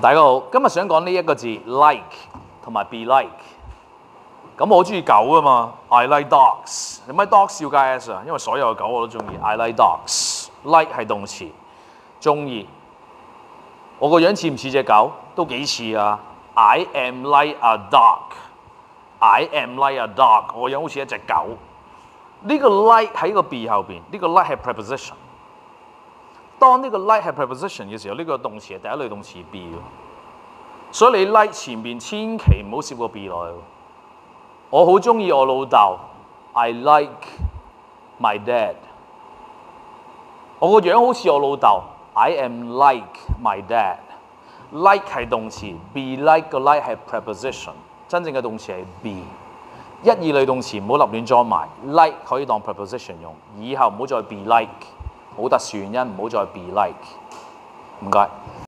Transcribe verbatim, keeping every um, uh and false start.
大家好，今日想講呢一個字 like 同埋 be like。咁我好中意狗啊嘛 ，I like dogs。點解 dogs 要加 s 啊？因為所有嘅狗我都中意 ，I like dogs。like 係動詞，中意。我個樣似唔似隻狗？都幾似啊 ！I am like a dog。I am like a dog。我個樣好似一隻狗。呢、這個 like 喺個 be 後邊，呢、這個 like 係 preposition。當呢個 like 係 preposition 嘅時候，呢、這個動詞係第一類動詞 be 喎。所以你 like 前面千祈唔好攝個 be 落去。我好中意我老豆 ，I like my dad。我個樣好似我老豆 ，I am like my dad。like 係動詞 ，be like 個 like 係 preposition， 真正嘅動詞係 be。一二類動詞唔好立亂裝埋 ，like 可以當 preposition 用，以後唔好再 be like。好特殊原因，唔好再 be like。唔該。